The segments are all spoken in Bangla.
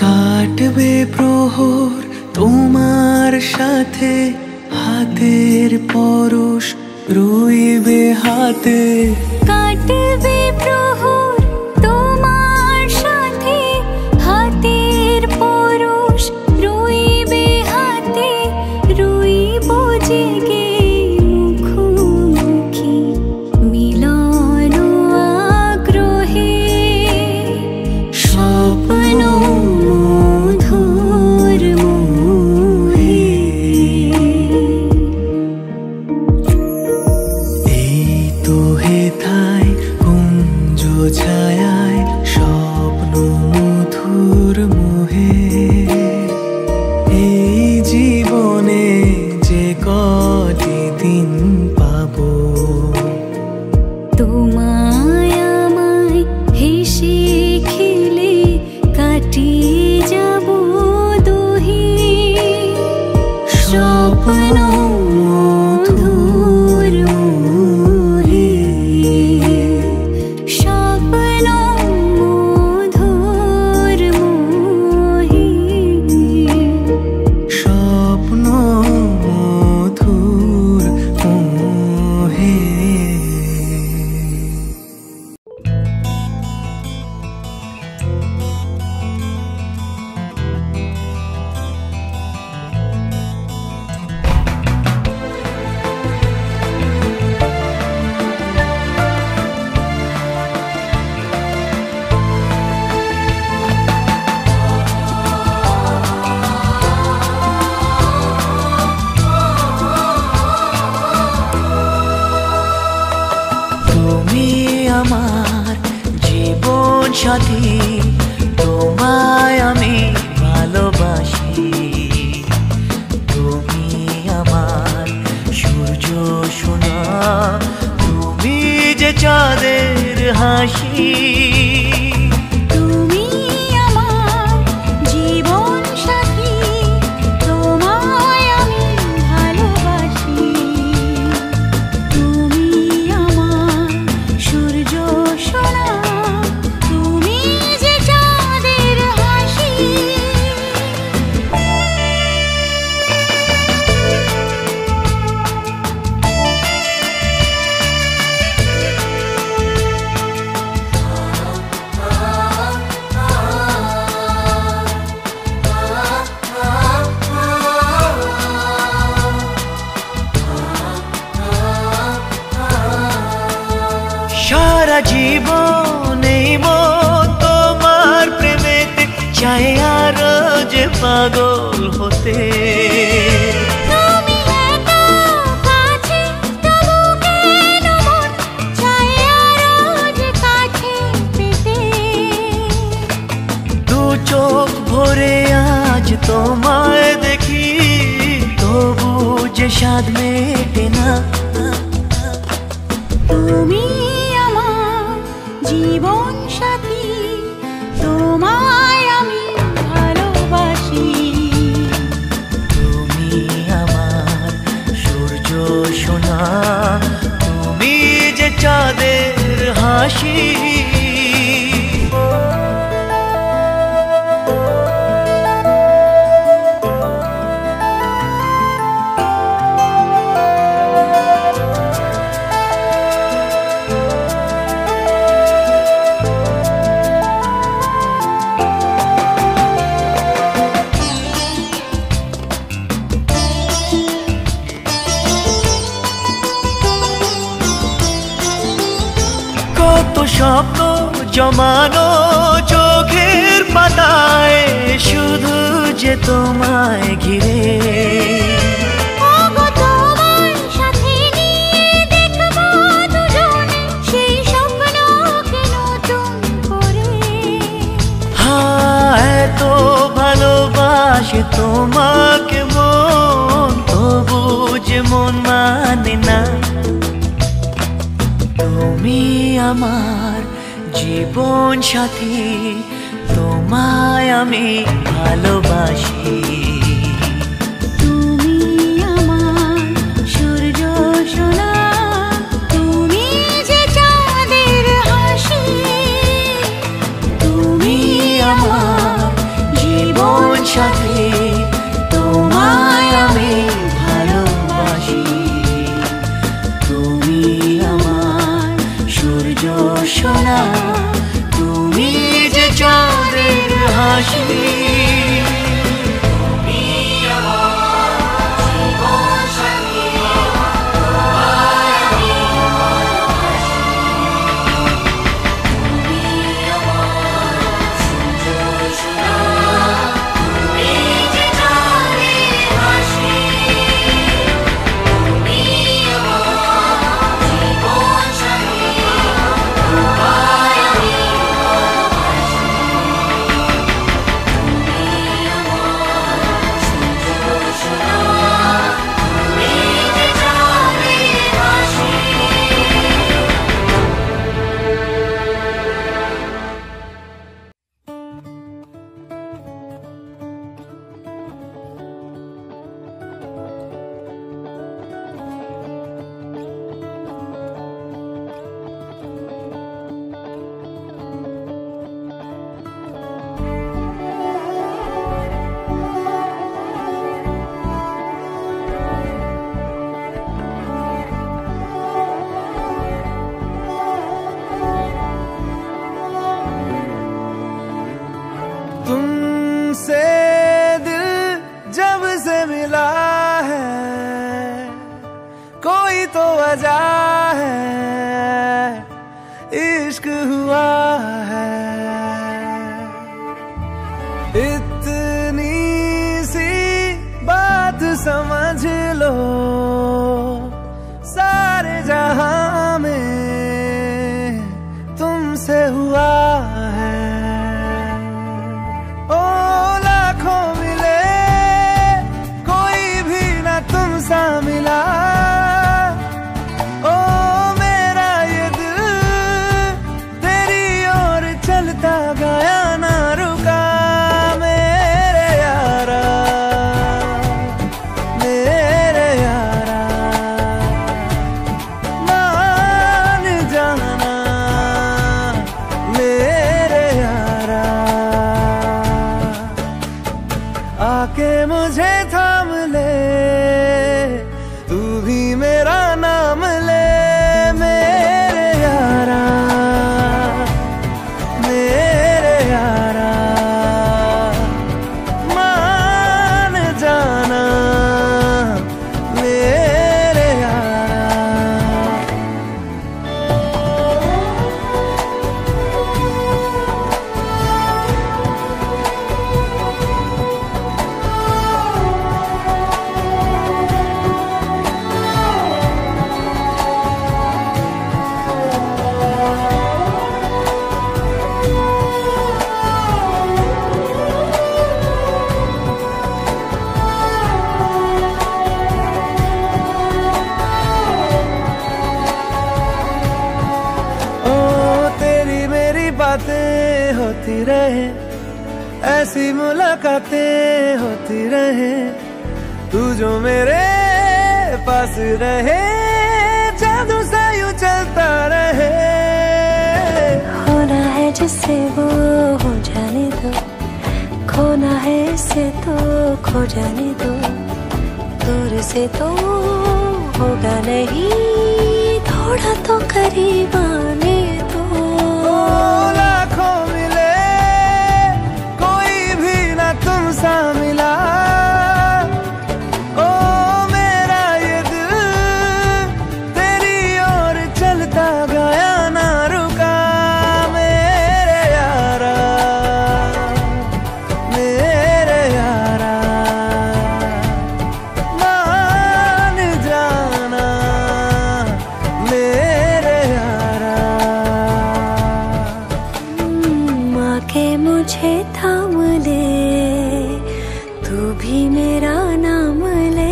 কাটবে প্রহর তোমার সাথে, হাতের পরশ রইবে হাতে। কাটবে প্রহর তোমার সাথে, হাতের পরশ রইবে হাতে। রইব জেগে মুখোমুখি মিলন আগ্রহে। স্বপ্ন মধুর মোহে। এই তো হেথায় কুঞ্জ ছায়ায় স্বপ্ন মধুর মোহে। এই জীবনে যে কটি দিন পাবো, তোমায় আমায় হেসে খেলে কাটিয়ে যাব দুহি। স্বপ্ন মধুর মোহে। স্বপ্ন মধুর মোহে। স্বপ্ন মধুর মোহে। তুমি আমার জীবন সাথী, তোমায় আমি ভালোবাসি। তুমি আমার সূর্য সোনা, তুমি যে চাঁদের হাসি। তুমি আমার জীবন সাথী, তোমায় আমি ভালোবাসি। তুমি আমার সূর্য সোনা, তুমি যে চাঁদের হাসি। সারা জীবন এই মন তোমার প্রেমেতে চাই আরো যে পাগল হতে। তুমি এত কাছে তবু কেন মন চায় আরো যে কাছে পেতে। দু চোখ ভরে আজ তোমায় দেখি, তবু যে স্বাদ মেটে না। তুমি আমার জীবন সাথী, তোমায় আমি ভালোবাসি। তুমি আমার সূর্য সোনা, তুমি যে চাঁদের হাসি। কত স্বপ্ন জমানো চোখের পাতায়, শুধু যে তোমায় ঘিরে। ওগো তোমার সাথে নিয়ে দেখবো দুজনে সেই স্বপ্নকে নতুন করে। হ্যাঁ, এত ভালোবাসে তোমাকে মন, তবু যে মন মানে না। তুমি আমার জীবন সাথী, তোমায় আমি ভালোবাসি। তুমি আমার সূর্য সোনা, তুমি যে চাঁদের হাসি। তুমি আমার वजह है इश्क हुआ है। इतनी सी बात समझ लो सारे जहां में तुमसे हुआ है। ओ लाखों मिले कोई भी ना तुम सा मिला। ओ मेरा ये दिल तेरी ओर चलता गया ना रुका। मेरे यारा मान जाना मेरे यारा। आके मुझे थाम ले तू भी मेरा नाम ले। मेरे यारा मान जाना मेरे यारा। बातें होती रहे ऐसी मुलाकातें होती रहे। तू जो मेरे पास रहे जादू सा यूं चलता रहे। होना है जिससे वो हो जाने दो, खोना है इससे तो खो जाने दो। दूर से तो होगा नहीं थोड़ा तो करीब आने दो। लाखों मिले कोई भी ना तुम सा मिला। ओ मेरा ये दिल तेरी ओर चलता गया ना रुका। मेरे यारा मान जाना मेरे यारा। आके मुझे थाम ले तू भी मेरा नाम ले।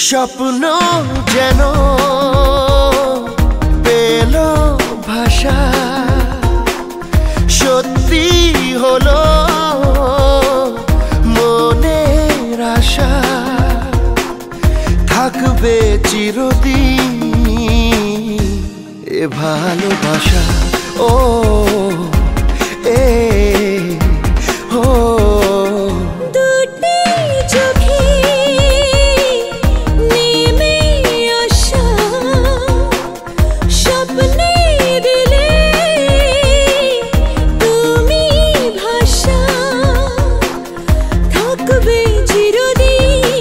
স্বপ্ন যেন পেল ভাষা, সত্যি হলো মনের আশা, থাকবে চিরদিন এ ভালোবাসা। ও এ ও দুটি চোখে নেমে আসা স্বপ্নে দিলে তুমি ভাষা, থাকবে চিরদিন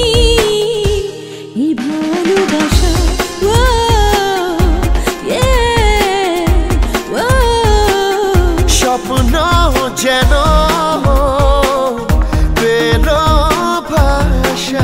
এই ভালোবাসা। স্বপ্ন যেন পেল ভাষা।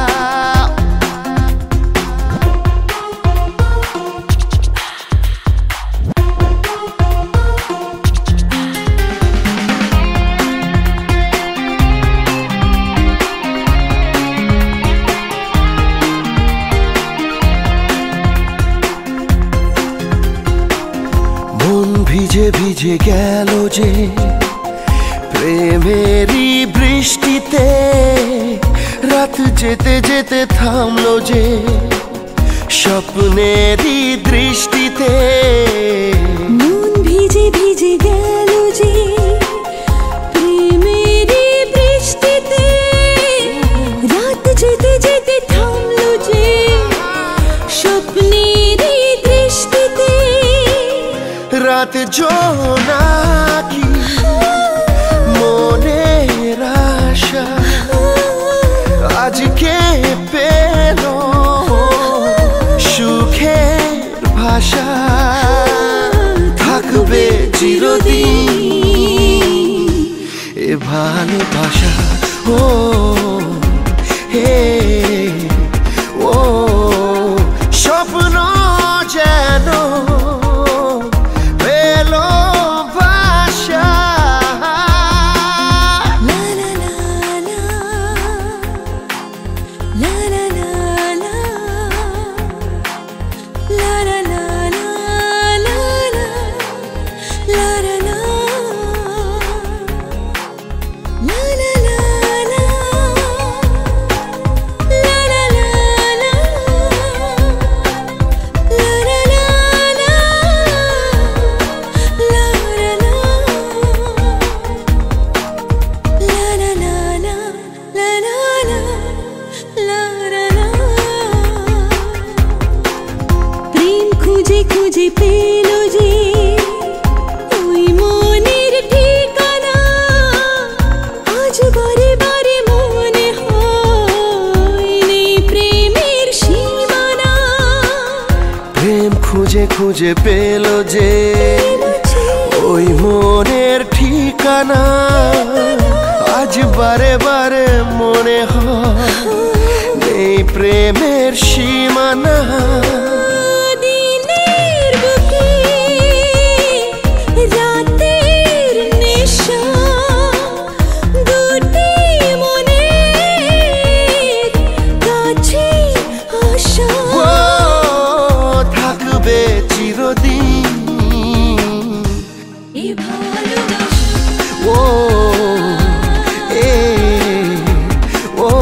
মন ভিজে ভিজে গেল যে প্রেমেরই বৃষ্টিতে, রাত যেতে যেতে থামলো যে স্বপ্নেরই দৃষ্টিতে। মন ভিজে ভিজে গেল যে প্রেমেরই বৃষ্টিতে, রাত যেতে যেতে থামলো যে স্বপ্নেরই দৃষ্টিতে। রাত জোনাকি মনের আশা আজকে পেল সুখের ভাষা, থাকবে চিরদিন এ ভালোবাসা। ও হে ও স্বপ্ন যেন পেল ভাষা। লা লা লা লা, লা লা লা লা, লা লা লা লা, লা লা, লা লা লা, লা লা লা লা, লা লা লা লা, লা লা লা লা, লা লা লা, লা লা লা লা, লা লা লা, লা লা লা। প্রেম খুঁজে খুঁজে পেল যে ওই মনের ঠিকানা, আজ বারে বারে মনে হয় নেই প্রেমের সীমানা। প্রেম খুঁজে খুঁজে পেল যে ওই মনের ঠিকানা, আজ বারে বারে মনে হয় নেই প্রেমের সীমানা। দিনের বুকে রাতের নেশা, দুটি মনের কাছে আসা। ও থাকবে চিরদিন এই ভালোবাসা। ও এ ও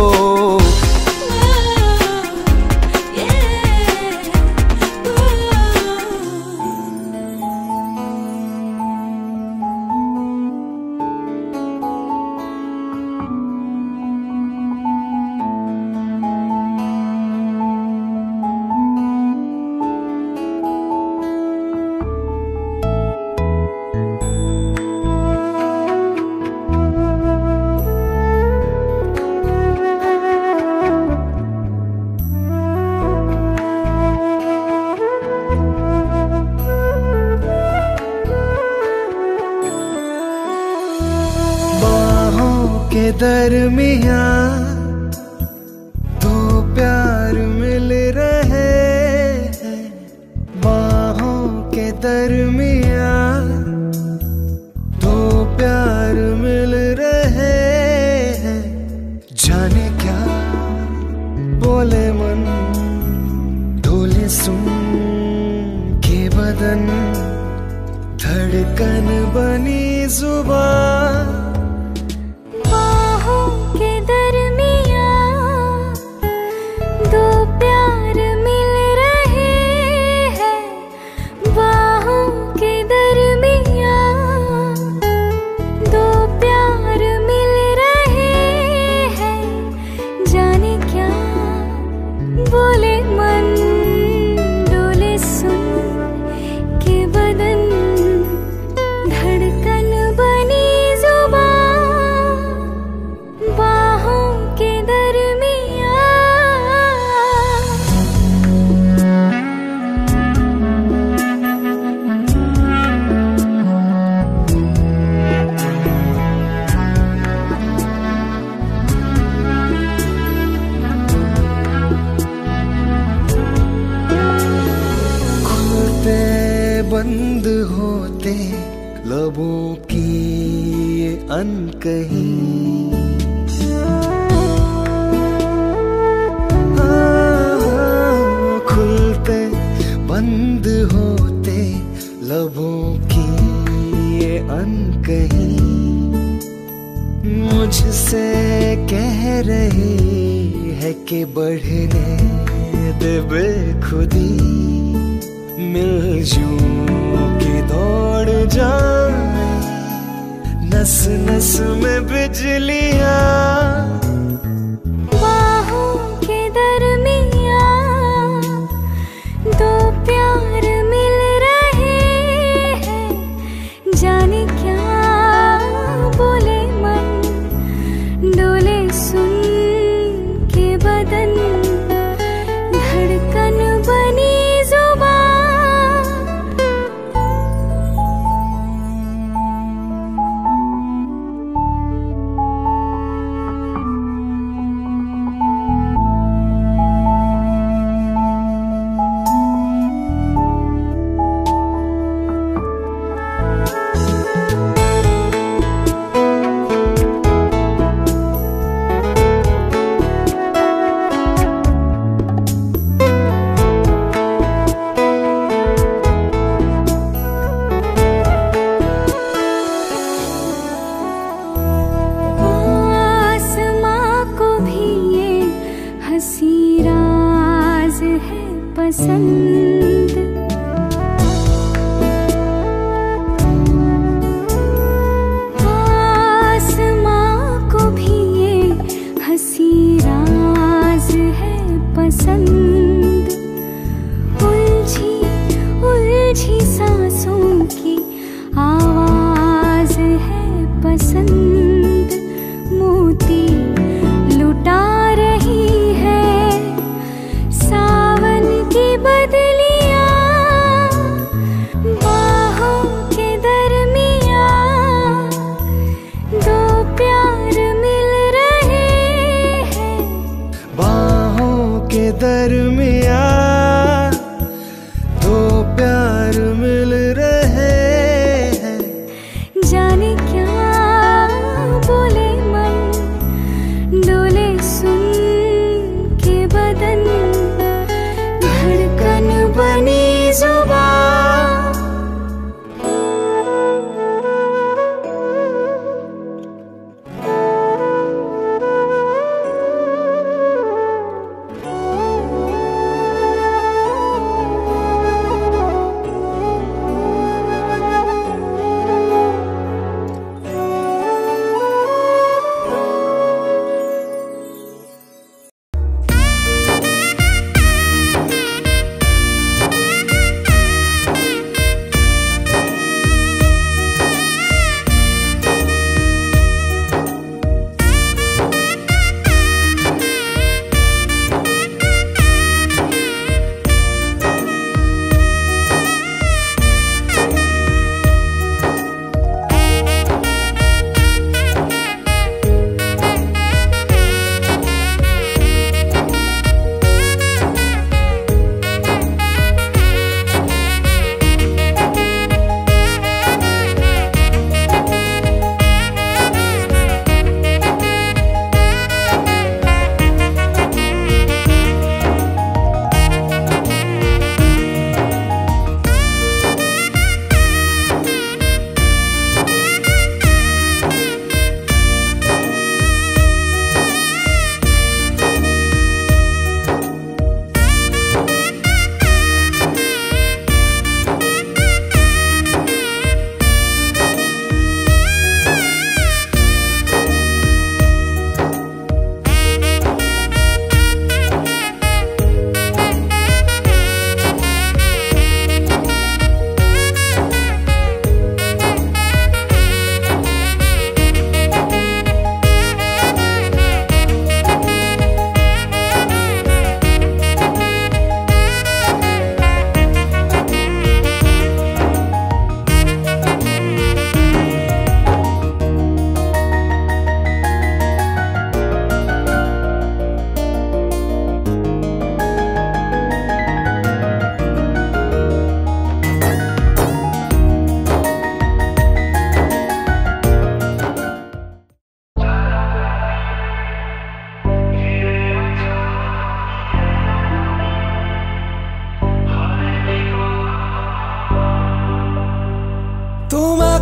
के दरमियां दो प्यार मिल रहे हैं, बाहों के दरमियां दो प्यार मिल रहे हैं। जाने क्या बोले धड़कन बनी जुबान, बाहों के दरमियां दो प्यार मिल रहे हैं, बाहों के दरमियां दो प्यार मिल रहे हैं, जाने क्या बोले मन, डोले सुन के बदन, धड़कन बनी जुबान, बाहों के दरमियां। खुलते बंद होते लबों की ये अनकही, खुलते बंद होते लबों की ये अनकही, मुझसे कह रही है कि बढ़ने दे बेखुदी, मिलजूं की दौड़ जाए नस नस में बिजलियां, बाहों के दरमियां दो प्यार मिल रहे हैं, जाने क्या बोले मन, डोले सुन के बदन, धड़कन बनी जुबान।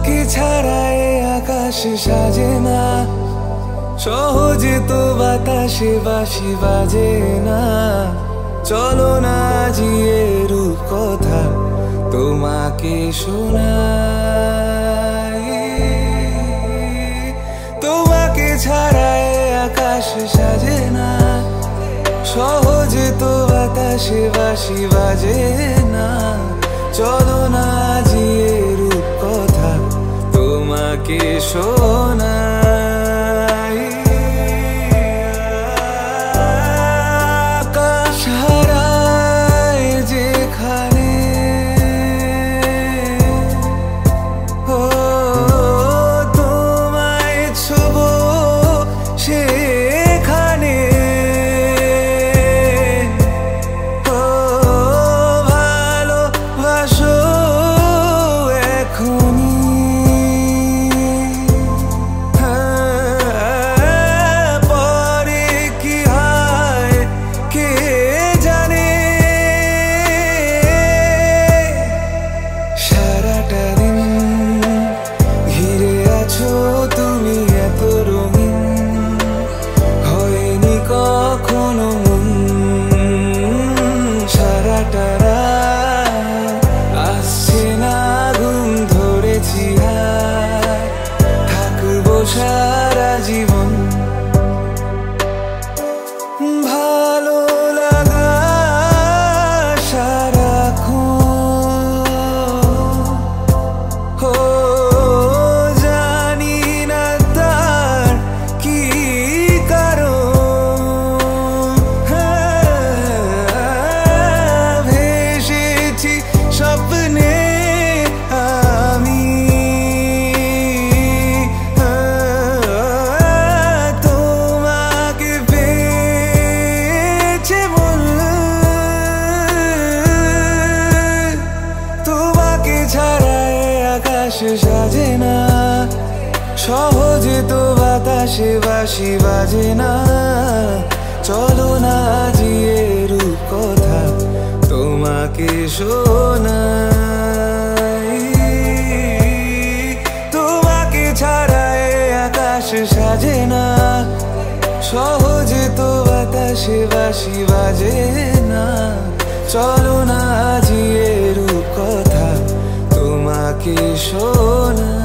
তোমাকে ছাড়া এ আকাশ সাজে না, সহজে তো বাতাসে বাঁশি বাজে না। চলো না জিয়ে রূপ কথা তোমাকে শোনাই। তোমাকে ছাড়া এ আকাশ সাজে না, সহজে তো বাতাসে বাঁশি বাজে না। চলো না জিয়ে রূপ কথা তোমাকে শোনাই। আকাশ হারায় যেখানে, ও তোমায় ছোবো সেখানে। ও ভালোবাসো এখনই, পরে কি হয় কে জানে। সারাটা দিন ঘিরে আছো তুমি এত রঙিন, হয়নি কখনো মন। সারাটা রাত আসছে না ঘুম, ধরেছি হাত, থাকবো সারা জীবন। ভালো লাগা সারাক্ষণ, ও জানি না তার কি কারণ। ভেসেছি স্বপ্নে আমি, তোমাকে পেয়েছে বলে। তোমাকে ছাড়া এ আকাশ সাজে না, সহজে তো বাতাসে বাঁশি বাজে না। চলো না জিয়ে রূপ কথা তোমাকে শোনাই। তোমাকে ছাড়া এ আকাশ সাজে না, সহজে তো বাতাসে বাঁশি বাজে না। চলো না জিয়ে রূপ কথা তোমাকে শোনাই।